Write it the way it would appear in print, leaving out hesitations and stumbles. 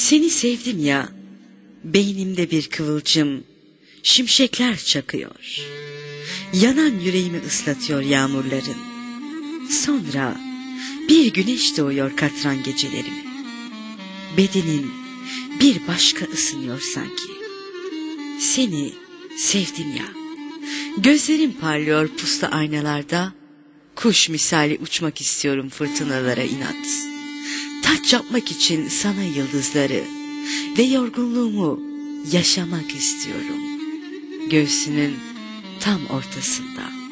Seni sevdim ya, beynimde bir kıvılcım, şimşekler çakıyor. Yanan yüreğimi ıslatıyor yağmurların. Sonra bir güneş doğuyor katran gecelerimi. Bedenin bir başka ısınıyor sanki. Seni sevdim ya. Gözlerim parlıyor puslu aynalarda. Kuş misali uçmak istiyorum fırtınalara inat. Taç yapmak için sana yıldızları ve yorgunluğumu yaşamak istiyorum. Göğsünün tam ortasında.